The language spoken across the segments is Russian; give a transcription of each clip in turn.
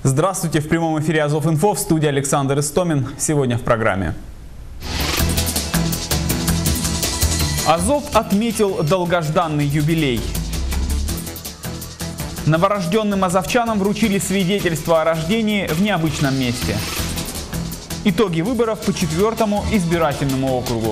Здравствуйте! В прямом эфире Азов-Инфо, в студии Александр Истомин. Сегодня в программе. Азов отметил долгожданный юбилей. Новорожденным азовчанам вручили свидетельство о рождении в необычном месте. Итоги выборов по 4-му избирательному округу.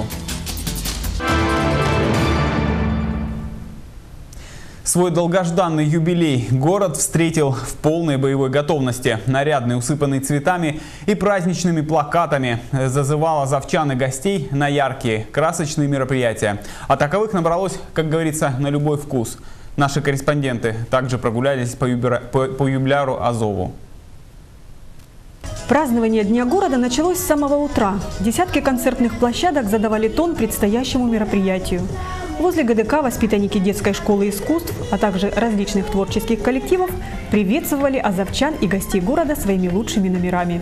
Свой долгожданный юбилей город встретил в полной боевой готовности. Нарядный, усыпанный цветами и праздничными плакатами, зазывал азовчан и гостей на яркие, красочные мероприятия. А таковых набралось, как говорится, на любой вкус. Наши корреспонденты также прогулялись по юбиляру Азову. Празднование Дня города началось с самого утра. Десятки концертных площадок задавали тон предстоящему мероприятию. Возле ГДК воспитанники детской школы искусств, а также различных творческих коллективов приветствовали азовчан и гостей города своими лучшими номерами.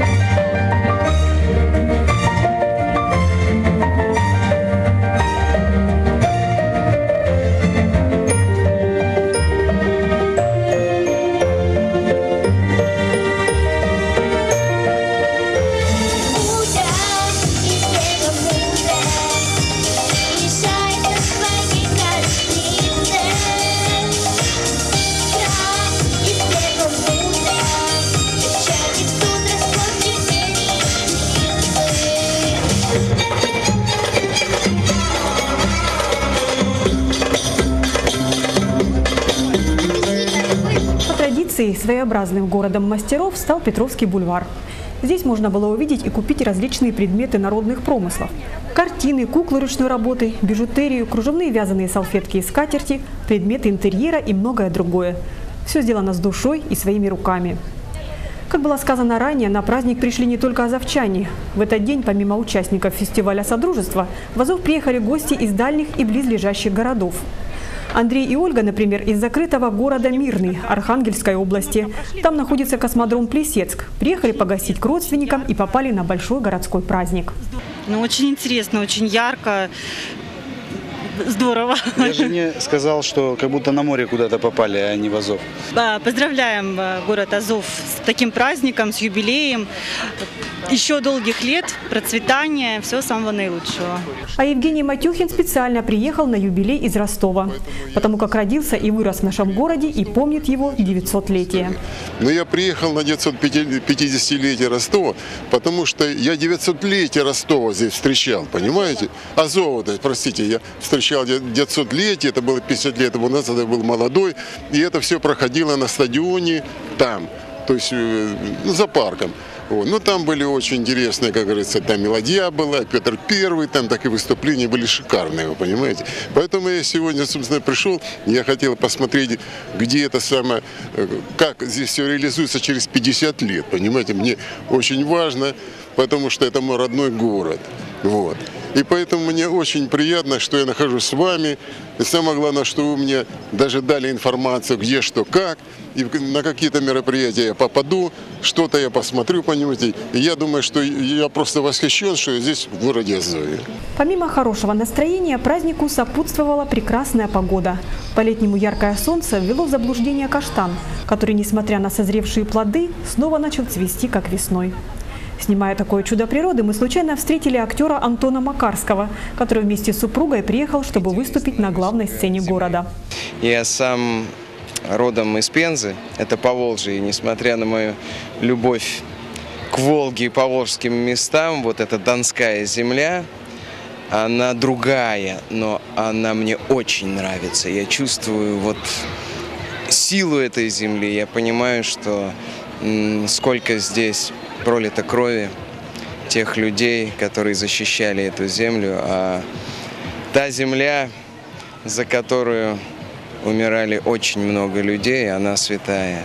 Своеобразным городом мастеров стал Петровский бульвар. Здесь можно было увидеть и купить различные предметы народных промыслов. Картины, куклы ручной работы, бижутерию, кружевные вязаные салфетки и скатерти, предметы интерьера и многое другое. Все сделано с душой и своими руками. Как было сказано ранее, на праздник пришли не только азовчане. В этот день, помимо участников фестиваля Содружества, в Азов приехали гости из дальних и близлежащих городов. Андрей и Ольга, например, из закрытого города Мирный Архангельской области. Там находится космодром Плесецк. Приехали погостить к родственникам и попали на большой городской праздник. Ну, очень интересно, очень ярко. Здорово. Я жене сказал, что как будто на море куда-то попали, а не в Азов. Поздравляем город Азов с таким праздником, с юбилеем. Еще долгих лет, процветания, всего самого наилучшего. А Евгений Матюхин специально приехал на юбилей из Ростова, потому как родился и вырос в нашем городе и помнит его 900-летие. Но я приехал на 950-летие Ростова, потому что я 900-летие Ростова здесь встречал, понимаете? Азова, простите, я встречал 900-летие, это было 50 лет тому назад, я был молодой, и это все проходило на стадионе там, то есть за парком. Ну, там были очень интересные, как говорится, там мелодия была, Петр I, там так и выступления были шикарные, вы понимаете. Поэтому я сегодня, собственно, пришел, я хотел посмотреть, где это самое, как здесь все реализуется через 50 лет, понимаете. Мне очень важно, потому что это мой родной город, вот. И поэтому мне очень приятно, что я нахожусь с вами. И самое главное, что вы мне даже дали информацию, где, что, как. И на какие-то мероприятия я попаду, что-то я посмотрю, понимаете. И я думаю, что я просто восхищен, что я здесь, в городе Азове. Помимо хорошего настроения, празднику сопутствовала прекрасная погода. По-летнему яркое солнце ввело в заблуждение каштан, который, несмотря на созревшие плоды, снова начал цвести, как весной. Снимая такое чудо природы, мы случайно встретили актера Антона Макарского, который вместе с супругой приехал, чтобы выступить на главной сцене города. Я сам родом из Пензы, это Поволжье, и несмотря на мою любовь к Волге и поволжским местам, вот эта Донская земля, она другая, но она мне очень нравится. Я чувствую вот силу этой земли, я понимаю, что сколько здесь пролито крови тех людей, которые защищали эту землю, а та земля, за которую умирали очень много людей, она святая.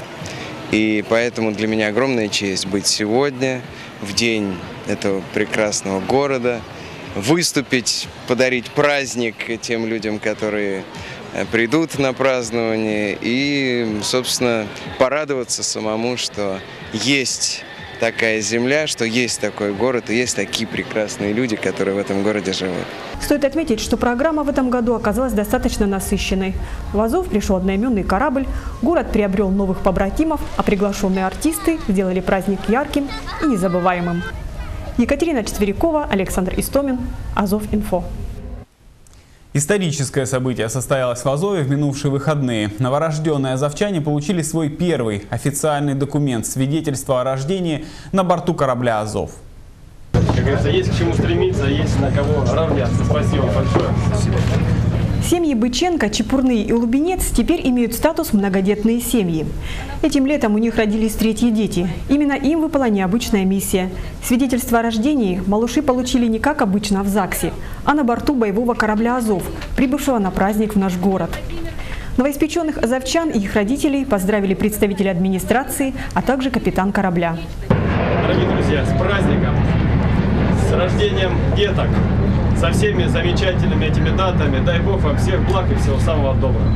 И поэтому для меня огромная честь быть сегодня, в день этого прекрасного города, выступить, подарить праздник тем людям, которые придут на празднование, и, собственно, порадоваться самому, что есть такая земля, что есть такой город и есть такие прекрасные люди, которые в этом городе живут. Стоит отметить, что программа в этом году оказалась достаточно насыщенной. В Азов пришел одноименный корабль, город приобрел новых побратимов, а приглашенные артисты сделали праздник ярким и незабываемым. Екатерина Четверякова, Александр Истомин, Азов.Инфо. Историческое событие состоялось в Азове в минувшие выходные. Новорожденные азовчане получили свой первый официальный документ – свидетельство о рождении на борту корабля «Азов». Как говорится, есть к чему стремиться, есть на кого равняться. Спасибо большое. Спасибо. Семьи Быченко, Чепурный и Лубенец теперь имеют статус многодетные семьи. Этим летом у них родились третьи дети. Именно им выпала необычная миссия. Свидетельство о рождении малыши получили не как обычно в ЗАГСе, а на борту боевого корабля «Азов», прибывшего на праздник в наш город. Новоиспеченных азовчан и их родителей поздравили представители администрации, а также капитан корабля. Дорогие друзья, с праздником, с рождением деток, со всеми замечательными этими датами. Дай Бог вам всех благ и всего самого доброго.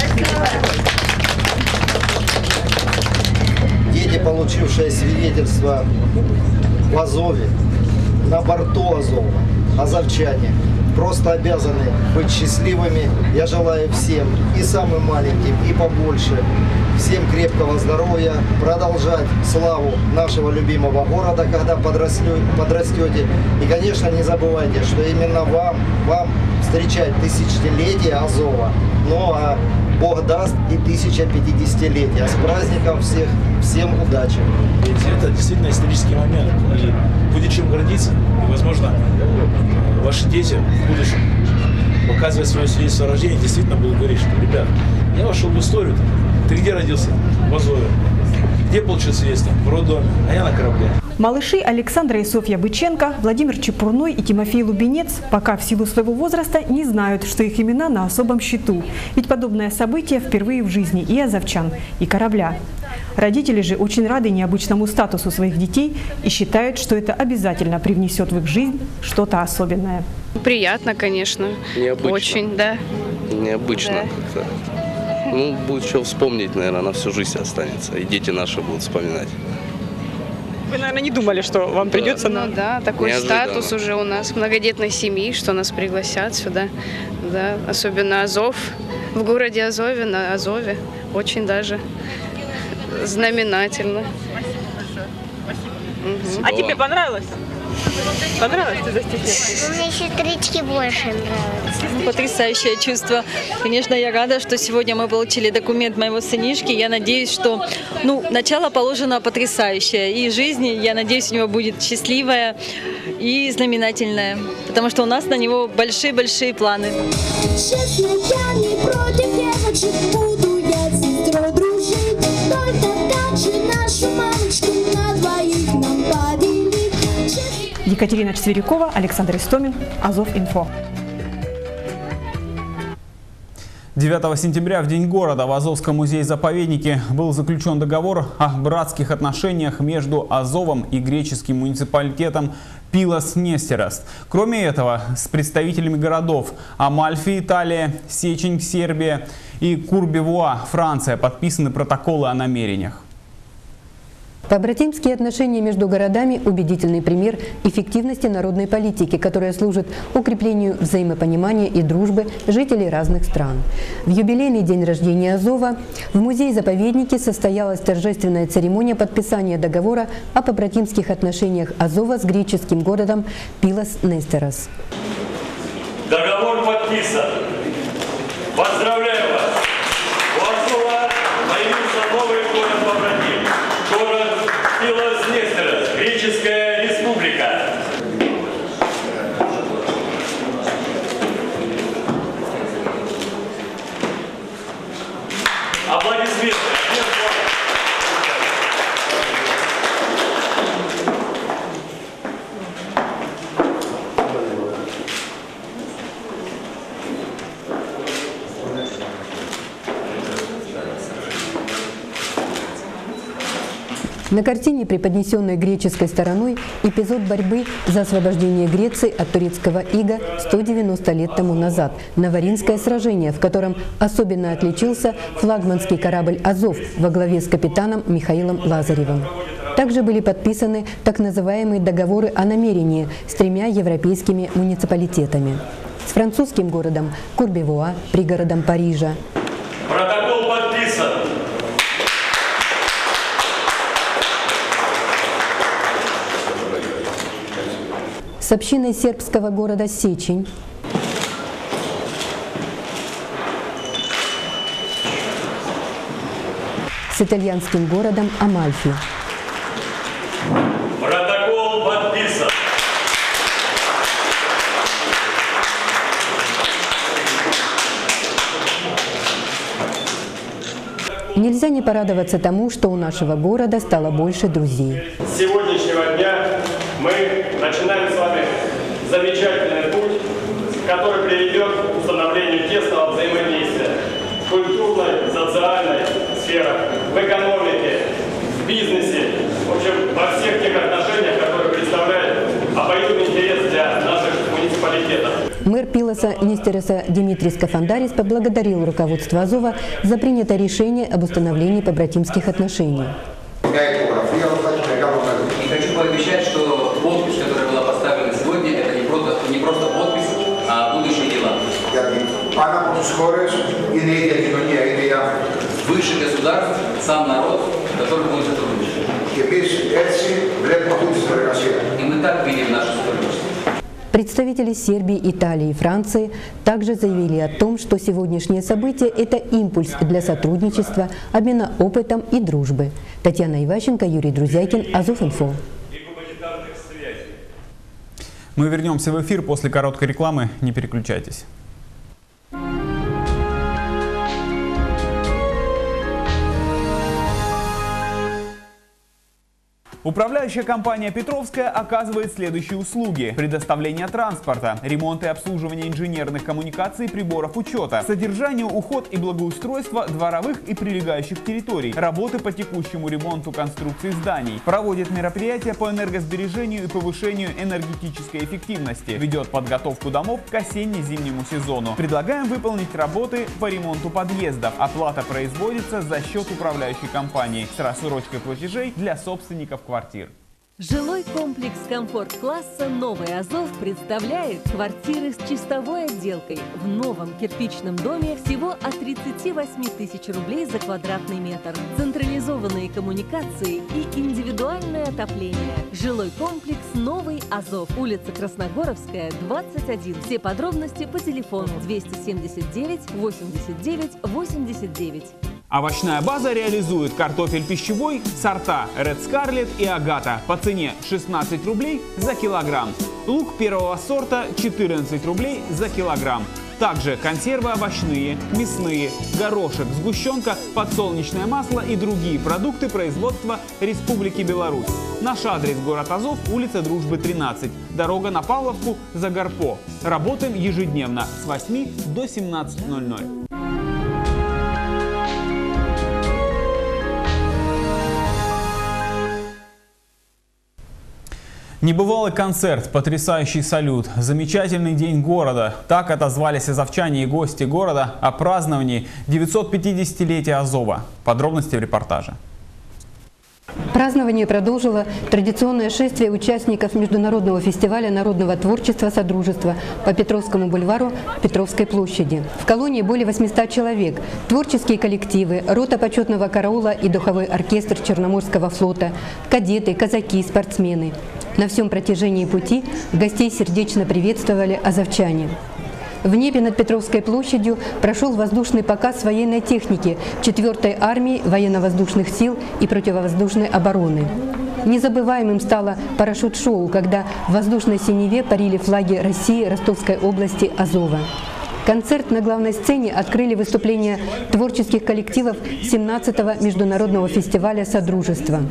Дети, получившие свидетельство в Азове, на борту Азова, азовчане, просто обязаны быть счастливыми. Я желаю всем, и самым маленьким, и побольше, всем крепкого здоровья, продолжать славу нашего любимого города, когда подрастете. И, конечно, не забывайте, что именно вам встречать тысячелетие Азова. Ну а Бог даст и 1050-летие. С праздником всех, всем удачи! Это действительно исторический момент. И будет чем гордиться. И, возможно, ваши дети в будущем, показывая свое свидетельство о рождении, действительно будут говорить, что, ребят, я вошел в историю. Ты где родился? В Азове. Где получил свидетельство? В роддоме. А я на корабле. Малыши Александра и Софья Быченко, Владимир Чепурной и Тимофей Лубенец пока в силу своего возраста не знают, что их имена на особом счету. Ведь подобное событие впервые в жизни и азовчан, и корабля. Родители же очень рады необычному статусу своих детей и считают, что это обязательно привнесет в их жизнь что-то особенное. Приятно, конечно. Необычно. Очень, да. Необычно как-то. Ну, будет что вспомнить, наверное, на всю жизнь останется. И дети наши будут вспоминать. Вы, наверное, не думали, что вам придется? Ну да, такой неожиданно. статус уже у нас многодетной семьи, что нас пригласят сюда. Да, особенно Азов. В городе Азове, на Азове. Очень даже знаменательно. Угу. А тебе понравилось? Понравилось? Ты застеснялась? Мне сестрички больше нравятся. Потрясающее чувство. Конечно, я рада, что сегодня мы получили документ моего сынишки. Я надеюсь, что начало положено потрясающее. И жизнь, я надеюсь, у него будет счастливая и знаменательная. Потому что у нас на него большие-большие планы. Честно, я не против девочек, буду я с сестрой дружить. Только так же нашу мамочку на двоих нам поделить. Екатерина Четверякова, Александр Истомин, Азов.Инфо. 9 сентября, в День города, в Азовском музее-заповеднике был заключен договор о братских отношениях между Азовом и греческим муниципалитетом Пилос-Нестерос. Кроме этого, с представителями городов Амальфи, Италия, Сечень, Сербия и Курбевуа, Франция, подписаны протоколы о намерениях. Побратимские отношения между городами – убедительный пример эффективности народной политики, которая служит укреплению взаимопонимания и дружбы жителей разных стран. В юбилейный день рождения Азова в музее-заповеднике состоялась торжественная церемония подписания договора о побратимских отношениях Азова с греческим городом Пилос-Нестерос. Договор подписан. Поздравляю вас! У Азова появился новый город-побратим. Город Пилос-Нестерос, Греческая республика. Аплодисменты. На картине, преподнесенной греческой стороной, эпизод борьбы за освобождение Греции от турецкого ига 190 лет тому назад, Новоринское сражение, в котором особенно отличился флагманский корабль «Азов» во главе с капитаном Михаилом Лазаревым. Также были подписаны так называемые договоры о намерении с 3 европейскими муниципалитетами. С французским городом Курбевуа, пригородом Парижа. Протокол подписан. С общиной сербского города Сечень. С итальянским городом Амальфи. Протокол подписан. Нельзя не порадоваться тому, что у нашего города стало больше друзей. С сегодняшнего дня мы начинаем с вами замечательный путь, который приведет к установлению тесного взаимодействия в культурной, социальной сферах, в экономике, в бизнесе, в общем, во всех тех отношениях, которые представляют обоюдный интерес для наших муниципалитетов. Мэр Пилоса Нестероса Димитрис Кафандарис поблагодарил руководство Азова за принятое решение об установлении побратимских отношений. И хочу пообещать, что подпись, которая была поставлена сегодня, это не просто подпись, а будущие дела. Выше государств, сам народ, который будет сотрудничать. И мы так видим наше сотрудничество. Представители Сербии, Италии и Франции также заявили о том, что сегодняшнее событие – это импульс для сотрудничества, обмена опытом и дружбы. Татьяна Иващенко, Юрий Друзякин, Азов.Инфо. Мы вернемся в эфир после короткой рекламы. Не переключайтесь. Управляющая компания «Петровская» оказывает следующие услуги: предоставление транспорта, ремонт и обслуживание инженерных коммуникаций и приборов учета, содержание, уход и благоустройство дворовых и прилегающих территорий, работы по текущему ремонту конструкций зданий, проводит мероприятия по энергосбережению и повышению энергетической эффективности, ведет подготовку домов к осенне-зимнему сезону. Предлагаем выполнить работы по ремонту подъездов. Оплата производится за счет управляющей компании с рассрочкой платежей для собственников квартир. Жилой комплекс комфорт-класса «Новый Азов» представляет квартиры с чистовой отделкой в новом кирпичном доме всего от 38 тысяч рублей за квадратный метр. Централизованные коммуникации и индивидуальное отопление. Жилой комплекс «Новый Азов», улица Красногоровская, 21. Все подробности по телефону 279 89 89. Овощная база реализует картофель пищевой, сорта Red Scarlet и Агата по цене 16 рублей за килограмм. Лук первого сорта 14 рублей за килограмм. Также консервы овощные, мясные, горошек, сгущенка, подсолнечное масло и другие продукты производства Республики Беларусь. Наш адрес: город Азов, улица Дружбы, 13, дорога на Павловку, Загорпо. Работаем ежедневно с 8 до 17:00. Небывалый концерт, потрясающий салют, замечательный день города. Так отозвались азовчане и гости города о праздновании 950-летия Азова. Подробности в репортаже. Празднование продолжило традиционное шествие участников Международного фестиваля народного творчества «Содружество» по Петровскому бульвару Петровской площади. В колонии более 800 человек, творческие коллективы, рота почетного караула и духовой оркестр Черноморского флота, кадеты, казаки, спортсмены. На всем протяжении пути гостей сердечно приветствовали азовчане. В небе над Петровской площадью прошел воздушный показ военной техники 4-й армии военно-воздушных сил и противовоздушной обороны. Незабываемым стало парашют-шоу, когда в воздушной синеве парили флаги России, Ростовской области, Азова. Концерт на главной сцене открыли выступления творческих коллективов 17-го международного фестиваля «Содружество».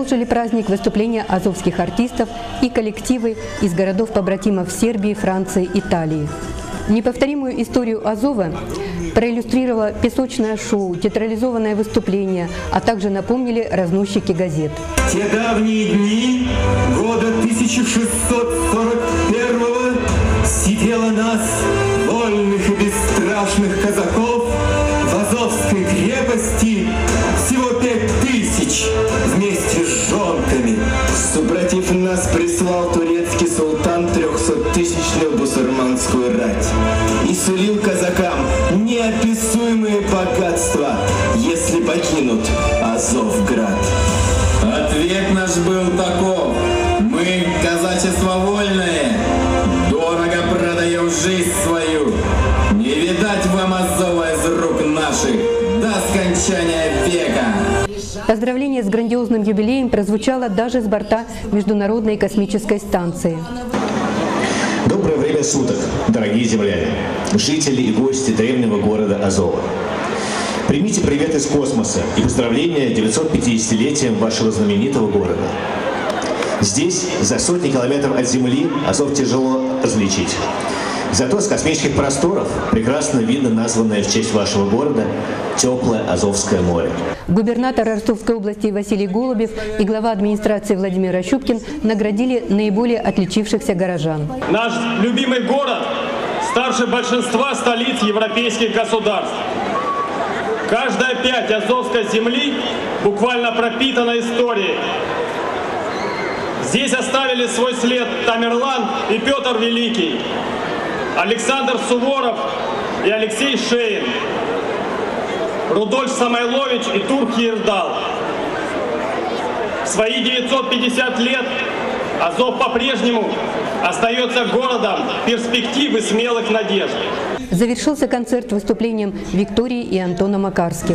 Продолжили праздник выступления азовских артистов и коллективы из городов-побратимов Сербии, Франции, Италии. Неповторимую историю Азова проиллюстрировало песочное шоу, театрализованное выступление, а также напомнили разносчики газет. Те давние дни года 1641-го сидело нас, вольных и бесстрашных казаков, в Азовской крепости всего 5000 вместе с жонками. Супротив нас прислал турецкий султан 300-тысячную бусурманскую рать и сулил казакам неописуемые богатства, если покинут Азовград. Ответ наш был таков: мы, казачество вольное, дорого продаем жизнь свою. Не видать вам Азова из рук наших до скончания века. Поздравление с грандиозным юбилеем прозвучало даже с борта Международной космической станции. Доброе время суток, дорогие земляне, жители и гости древнего города Азова. Примите привет из космоса и поздравления 950-летием вашего знаменитого города. Здесь, за сотни километров от Земли, Азов тяжело различить. Зато с космических просторов прекрасно видно названное в честь вашего города теплое Азовское море. Губернатор Ростовской области Василий Голубев и глава администрации Владимир Ощупкин наградили наиболее отличившихся горожан. Наш любимый город старше большинства столиц европейских государств. Каждая пять азовской земли буквально пропитана историей. Здесь оставили свой след Тамерлан и Петр Великий, Александр Суворов и Алексей Шейн, Рудольф Самойлович и Турк Ердал. В свои 950 лет Азов по-прежнему остается городом перспектив и смелых надежд. Завершился концерт выступлением Виктории и Антона Макарских.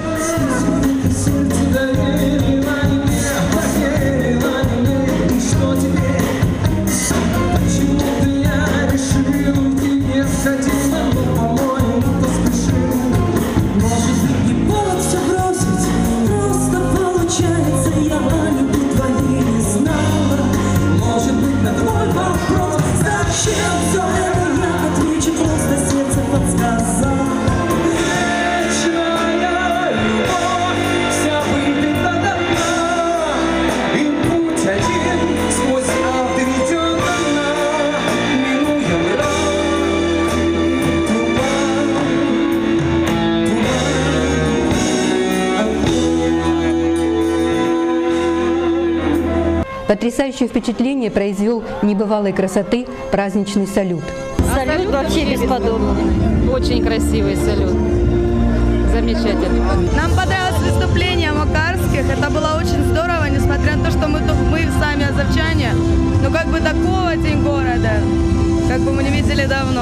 Потрясающее впечатление произвел небывалой красоты праздничный салют. Салют вообще бесподобный. Очень красивый салют. Замечательно. Нам понравилось выступление Макарских. Это было очень здорово, несмотря на то, что мы сами азовчане. Но как бы такого День города, как бы мы не видели давно.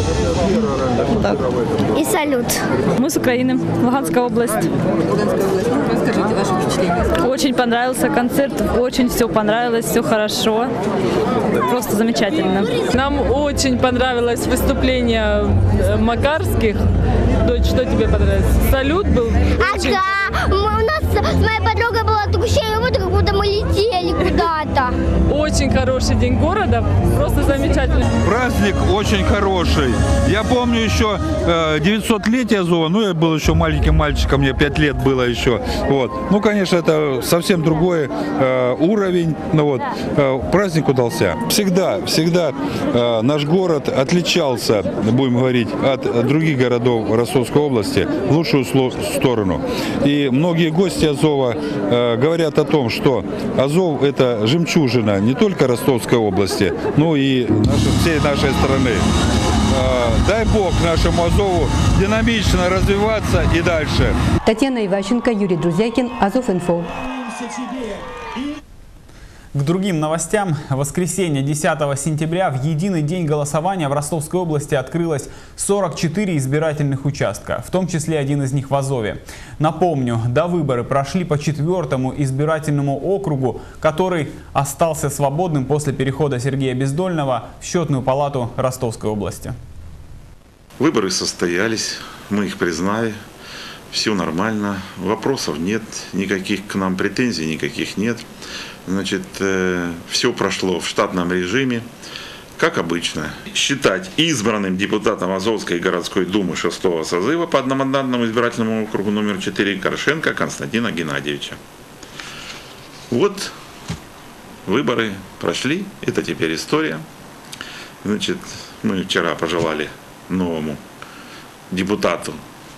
Так. И салют. Мы с Украины, Луганская область. Расскажите ваши впечатления. Очень понравился концерт, очень все понравилось, все хорошо. Просто замечательно. Нам очень понравилось выступление Макарских. Дочь, что тебе понравилось? Салют был? Очень... Ага, у нас с моей подругой было такое ощущение, как будто мы летели куда-то. Очень хороший день города, просто замечательный. Праздник очень хороший. Я помню еще 900-летие Азова, ну я был еще маленьким мальчиком, мне 5 лет было еще. Вот. Ну, конечно, это совсем другой уровень, но вот праздник удался. Всегда наш город отличался, будем говорить, от других городов Ростовской области в лучшую сторону. И многие гости Азова говорят о том, что Азов – это жемчужина не только Ростовской области, но и всей нашей страны. Дай Бог нашему Азову динамично развиваться и дальше. Татьяна Иващенко, Юрий Друзякин, Азов.Инфо. К другим новостям. В воскресенье 10 сентября в единый день голосования в Ростовской области открылось 44 избирательных участка, в том числе один из них в Азове. Напомню, довыборы прошли по 4-му избирательному округу, который остался свободным после перехода Сергея Бездольного в счетную палату Ростовской области. Выборы состоялись, мы их признали, все нормально, вопросов нет, никаких к нам претензий никаких нет. Значит, все прошло в штатном режиме, как обычно. Считать избранным депутатом Азовской городской думы 6-го созыва по одномандатному избирательному округу номер 4 Корошенко Константина Геннадьевича. Вот выборы прошли, это теперь история. Значит, мы вчера пожелали новому депутату,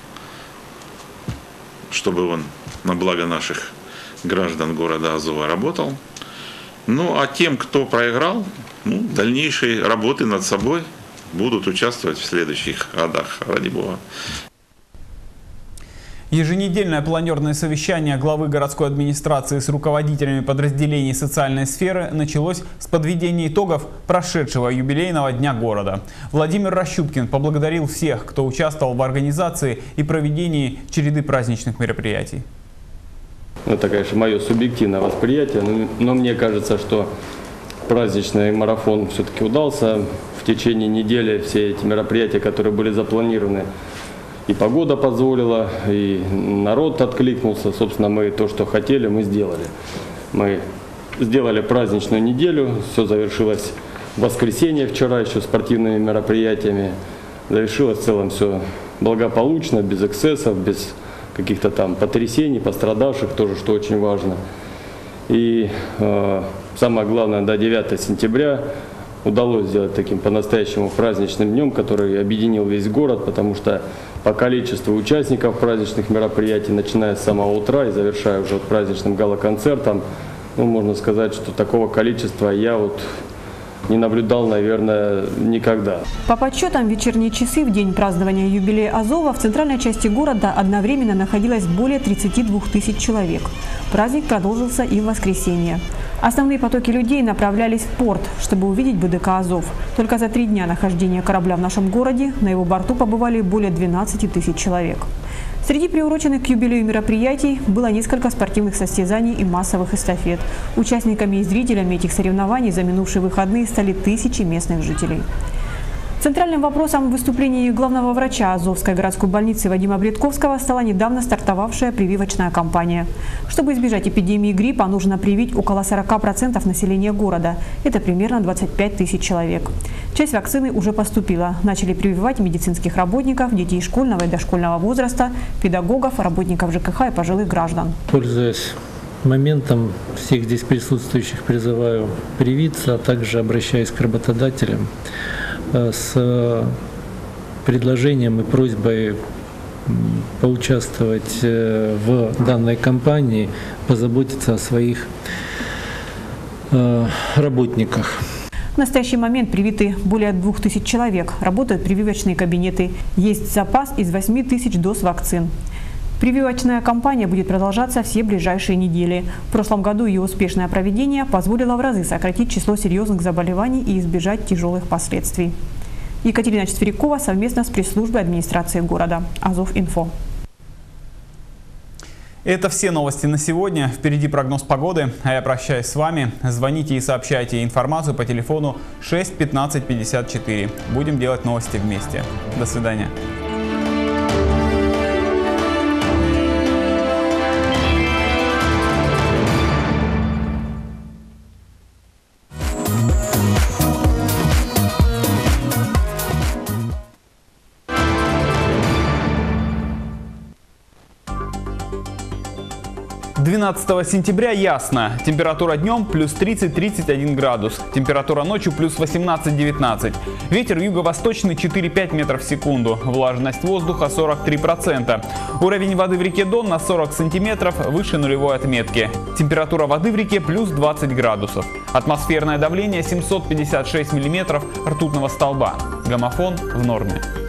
чтобы он на благо наших граждан города Азова работал. Ну а тем, кто проиграл, дальнейшие работы над собой будут участвовать в следующих годах, ради бога. Еженедельное планерное совещание главы городской администрации с руководителями подразделений социальной сферы началось с подведения итогов прошедшего юбилейного дня города. Владимир Рощупкин поблагодарил всех, кто участвовал в организации и проведении череды праздничных мероприятий. Это, конечно, мое субъективное восприятие, но мне кажется, что праздничный марафон все-таки удался. В течение недели все эти мероприятия, которые были запланированы, и погода позволила, и народ откликнулся. Собственно, мы то, что хотели, мы сделали. Мы сделали праздничную неделю, все завершилось в воскресенье вчера еще спортивными мероприятиями. Завершилось в целом все благополучно, без эксцессов, без каких-то там потрясений, пострадавших, тоже, что очень важно. И самое главное, до 9 сентября удалось сделать таким по-настоящему праздничным днем, который объединил весь город, потому что по количеству участников праздничных мероприятий, начиная с самого утра и завершая уже праздничным гала-концертом, можно сказать, что такого количества я не наблюдал, наверное, никогда. По подсчетам, в вечерние часы в день празднования юбилея Азова в центральной части города одновременно находилось более 32 тысяч человек. Праздник продолжился и в воскресенье. Основные потоки людей направлялись в порт, чтобы увидеть БДК «Азов». Только за 3 дня нахождения корабля в нашем городе на его борту побывали более 12 тысяч человек. Среди приуроченных к юбилею мероприятий было несколько спортивных состязаний и массовых эстафет. Участниками и зрителями этих соревнований за минувшие выходные стали тысячи местных жителей. Центральным вопросом выступления главного врача Азовской городской больницы Вадима Бредковского стала недавно стартовавшая прививочная кампания. Чтобы избежать эпидемии гриппа, нужно привить около 40% населения города. Это примерно 25 тысяч человек. Часть вакцины уже поступила. Начали прививать медицинских работников, детей школьного и дошкольного возраста, педагогов, работников ЖКХ и пожилых граждан. Пользуясь моментом, всех здесь присутствующих призываю привиться, а также обращаюсь к работодателям с предложением и просьбой поучаствовать в данной кампании, позаботиться о своих работниках. В настоящий момент привиты более 2000 человек, работают прививочные кабинеты, есть запас из 8000 доз вакцин. Прививочная кампания будет продолжаться все ближайшие недели. В прошлом году ее успешное проведение позволило в разы сократить число серьезных заболеваний и избежать тяжелых последствий. Екатерина Четверякова совместно с пресс-службой администрации города. Азов.Инфо. Это все новости на сегодня. Впереди прогноз погоды. А я прощаюсь с вами. Звоните и сообщайте информацию по телефону 6 15 54. Будем делать новости вместе. До свидания. – 12 сентября ясно. Температура днем плюс 30-31 градус. Температура ночью плюс 18-19. Ветер юго-восточный 4-5 метров в секунду. Влажность воздуха 43%. Уровень воды в реке Дон на 40 сантиметров выше нулевой отметки. Температура воды в реке плюс 20 градусов. Атмосферное давление 756 миллиметров ртутного столба. Гомофон в норме.